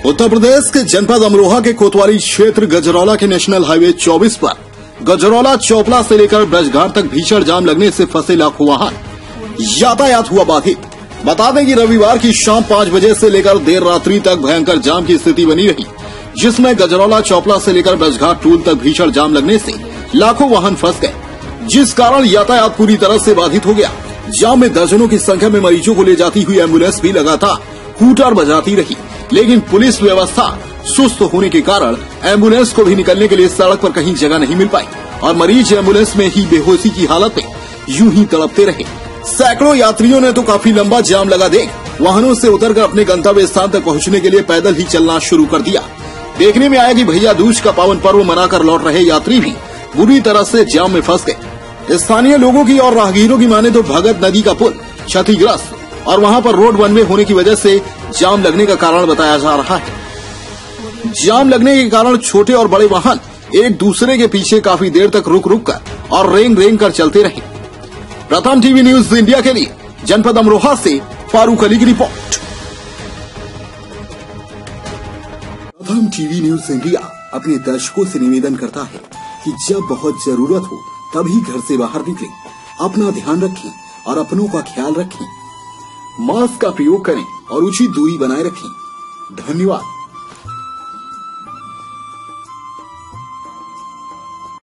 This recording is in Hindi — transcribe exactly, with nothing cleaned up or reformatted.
उत्तर प्रदेश के जनपद अमरोहा के कोतवाली क्षेत्र गजरौला के नेशनल हाईवे चौबीस पर गजरौला चौपला से लेकर ब्रजघाट तक भीषण जाम लगने से फंसे लाखों वाहन, यातायात हुआ बाधित। बता दें कि रविवार की शाम पांच बजे से लेकर देर रात्रि तक भयंकर जाम की स्थिति बनी रही, जिसमें गजरौला चौपला से लेकर ब्रजघाट टूल तक भीषण जाम लगने से लाखों वाहन फंस गए, जिस कारण यातायात पूरी तरह से बाधित हो गया। जाम में दर्जनों की संख्या में मरीजों को ले जाती हुई एम्बुलेंस भी लगातार हूटर बजाती रही, लेकिन पुलिस व्यवस्था सुस्त होने के कारण एम्बुलेंस को भी निकलने के लिए सड़क पर कहीं जगह नहीं मिल पाई और मरीज एम्बुलेंस में ही बेहोशी की हालत में यूं ही तड़पते रहे। सैकड़ों यात्रियों ने तो काफी लंबा जाम लगा देख वाहनों से उतरकर अपने गंतव्य स्थान तक पहुंचने के लिए पैदल ही चलना शुरू कर दिया। देखने में आया कि भैया दूज का पावन पर्व मनाकर लौट रहे यात्री भी बुरी तरह से जाम में फंस गए। स्थानीय लोगों की और राहगीरों की माने तो भगत नदी का पुल क्षतिग्रस्त और वहां पर रोड वन वे होने की वजह से जाम लगने का कारण बताया जा रहा है। जाम लगने के कारण छोटे और बड़े वाहन एक दूसरे के पीछे काफी देर तक रुक रुक कर और रेंग रेंग कर चलते रहे। प्रथम टीवी न्यूज इंडिया के लिए जनपद अमरोहा से फारूक अली की रिपोर्ट। प्रथम टीवी न्यूज इंडिया अपने दर्शकों से निवेदन करता है कि जब बहुत जरूरत हो तभी घर से बाहर निकलें, अपना ध्यान रखें और अपनों का ख्याल रखें। मास्क का प्रयोग करें और उचित दूरी बनाए रखें। धन्यवाद।